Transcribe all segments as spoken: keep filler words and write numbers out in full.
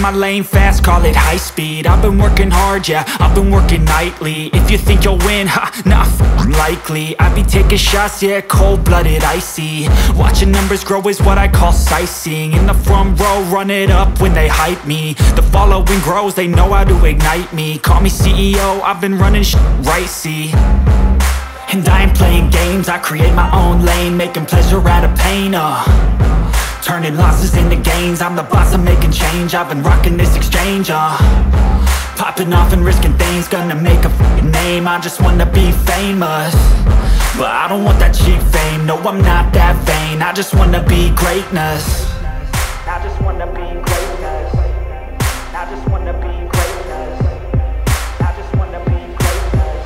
my lane fast, call it high speed. I've been working hard, yeah, I've been working nightly. If you think you'll win, ha, not f***ing likely. I be taking shots, yeah, cold-blooded, icy. Watching numbers grow is what I call sightseeing. In the front row, run it up when they hype me. The following grows, they know how to ignite me. Call me C E O, I've been running shit right, see. And I ain't playing games, I create my own lane, making pleasure out of pain, uh turning losses into gains, I'm the boss, I'm making change. I've been rocking this exchange, uh popping off and risking things, gonna make a f***ing name. I just wanna be famous, but I don't want that cheap fame. No, I'm not that vain, I just wanna be greatness. I just wanna be greatness. I just wanna be greatness. I just wanna be greatness.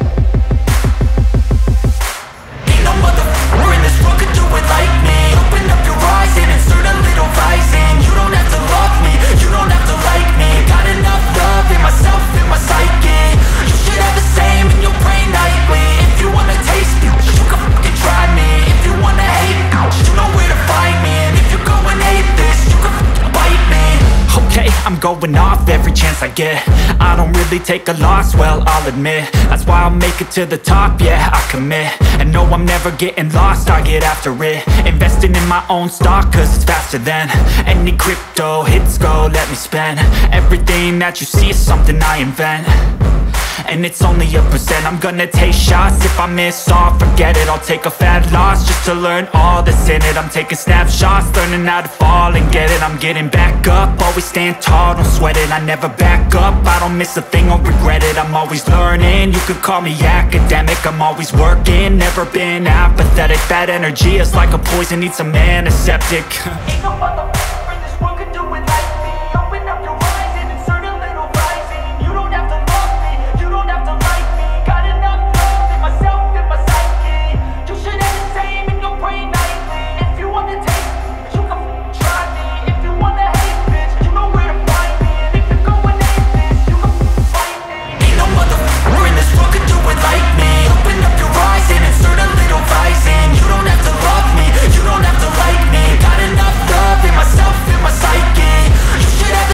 Ain't no motherfucker in this world could do it like me. Open up your eyes and insert a little rising. You don't have to love me, you don't have to like me. Got enough love in myself, in my psyche. You should have the same in your brain nightly. If you wanna taste me, you can fucking try me. If you wanna hate me, you know where to find me. And if you go and hate this, you can fucking bite me. Okay, I'm going off every chance I get. I don't really take a loss, well, I'll admit. That's why I'll make it to the top, yeah, I commit. And no, I'm never getting lost, I get after it. Investing in my own stock, cause it's faster than any crypto hits go, let me spend. Everything that you see is something I invent, and it's only a percent. I'm gonna take shots, if I miss all, forget it. I'll take a fat loss just to learn all that's in it. I'm taking snapshots, learning how to fall and get it. I'm getting back up, always stand tall, don't sweat it. I never back up, I don't miss a thing or regret it. I'm always learning, you could call me academic. I'm always working, never been apathetic. That energy is like a poison, needs a antiseptic. Ain't no